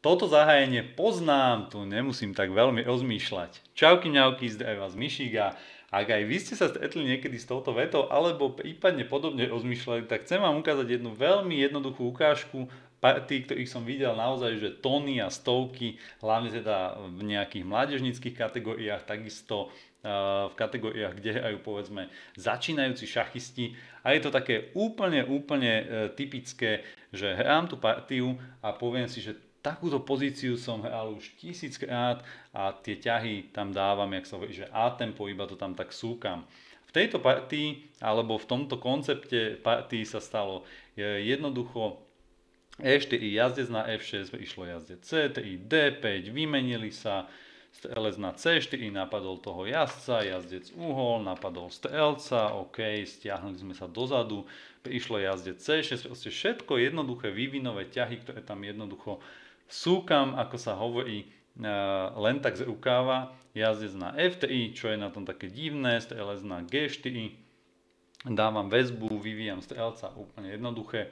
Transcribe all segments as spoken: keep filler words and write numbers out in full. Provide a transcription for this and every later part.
Toto zahájenie poznám, tu nemusím tak veľmi rozmýšľať. Čauky mňauky, zdraví vás Mišík a ak aj vy ste sa stretli niekedy s touto vetou alebo prípadne podobne rozmýšľali, tak chcem vám ukázať jednu veľmi jednoduchú ukážku partí, ktorých som videl naozaj, že tony a stovky, hlavne teda v nejakých mládežníckych kategóriách, takisto v kategóriách, kde hrajú povedzme začínajúci šachisti a je to také úplne, úplne typické, že hrám tú partiu a poviem si, že takúto pozíciu som hral už tisíckrát a tie ťahy tam dávam, jak sa hovorí, že A-tempo, iba to tam tak súkam. V tejto partii, alebo v tomto koncepte partii sa stalo jednoducho E štyri jazdec na F šesť, išlo jazdec C tri, D päť, vymenili sa, strelec na C štyri, napadol toho jazdca, jazdec uhol, napadol strelca, OK, stiahli sme sa dozadu, prišlo jazdec C šesť, proste všetko jednoduché vývinové ťahy, ktoré tam jednoducho súkam, ako sa hovorí, len tak z rukáva, jazdec na F tri, čo je na tom také divné, strelec na G štyri, dávam väzbu, vyvíjam strelca, úplne jednoduché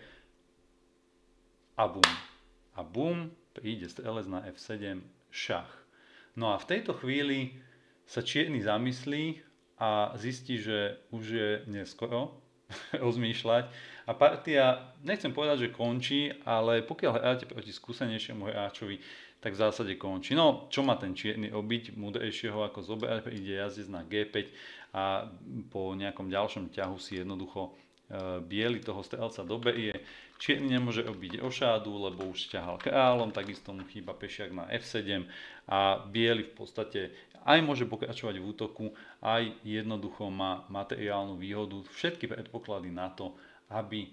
a bum. A bum, príde strelec na F sedem, šach. No a v tejto chvíli sa čierny zamyslí a zistí, že už je neskoro rozmýšľať a partia, nechcem povedať, že končí, ale pokiaľ hráte proti skúsenejšiemu hráčovi, tak v zásade končí. No, čo má ten čierny obiť, múdrejšieho ako zobrať, ide jazdec na G päť a po nejakom ďalšom ťahu si jednoducho e, biely toho strelca doberie. Čierny nemôže obiť ošádu, lebo už ťahal kráľom, takisto mu chýba pešiak na F sedem a biely v podstate aj môže pokračovať v útoku, aj jednoducho má materiálnu výhodu, všetky predpoklady na to, aby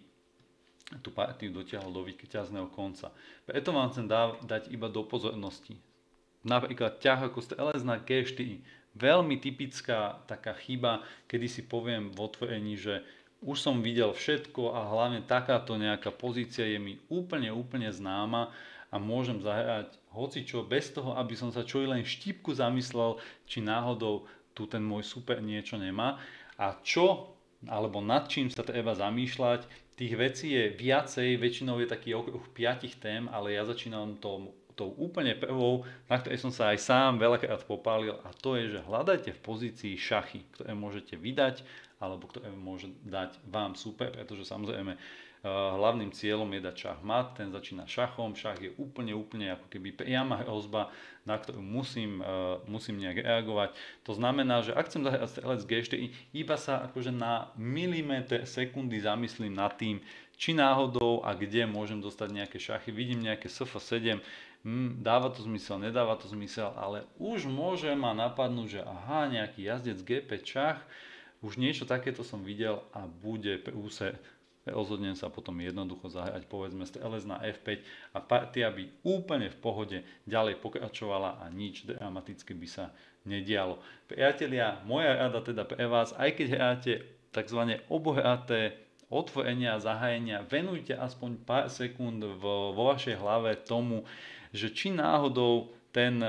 tú partiu dotiahol do víťazného konca. Preto vám chcem dať iba do pozornosti. Napríklad ťah ako strelec na G štyri. Veľmi typická taká chyba, kedy si poviem v otvorení, že už som videl všetko a hlavne takáto nejaká pozícia je mi úplne, úplne známa a môžem zahrať hocičo bez toho, aby som sa čo i len štípku zamyslel, či náhodou tu ten môj super niečo nemá. A čo, alebo nad čím sa treba zamýšľať, tých vecí je viacej, väčšinou je taký okruh piatich tém, ale ja začínam tou, tou úplne prvou, na ktorej som sa aj sám veľakrát popálil a to je, že hľadajte v pozícii šachy, ktoré môžete vydať, alebo ktoré môže dať vám super, pretože samozrejme hlavným cieľom je dať šach mat, ten začína šachom, šach je úplne, úplne ako keby priama hrozba, na ktorú musím, musím nejak reagovať. To znamená, že ak chcem zahrať strelec G štyri, iba sa akože na milimeter sekundy zamyslím nad tým, či náhodou a kde môžem dostať nejaké šachy. Vidím nejaké S F sedem, hm, dáva to zmysel, nedáva to zmysel, ale už môže ma napadnúť, že aha, nejaký jazdec G päť šach, už niečo takéto som videl a bude prúser. Rozhodnem sa potom jednoducho zahrať povedzme strelec na F päť a partia by úplne v pohode ďalej pokračovala a nič dramatické by sa nedialo. Priatelia, moja rada teda pre vás, aj keď hráte tzv. Obohraté otvorenia a zahájenia, venujte aspoň pár sekúnd vo, vo vašej hlave tomu, že či náhodou ten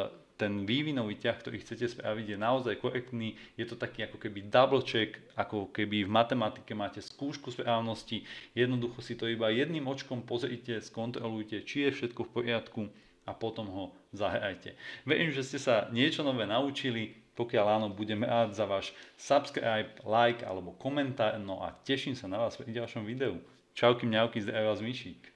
ten vývinový ťah, ktorý chcete spraviť, je naozaj korektný. Je to taký ako keby double check, ako keby v matematike máte skúšku správnosti. Jednoducho si to iba jedným očkom pozrite, skontrolujte, či je všetko v poriadku a potom ho zahrajte. Verím, že ste sa niečo nové naučili. Pokiaľ áno, budem rád za váš subscribe, like alebo komentár. No a teším sa na vás pri ďalšom videu. Čauky mňauky, zdraví vás Mišík.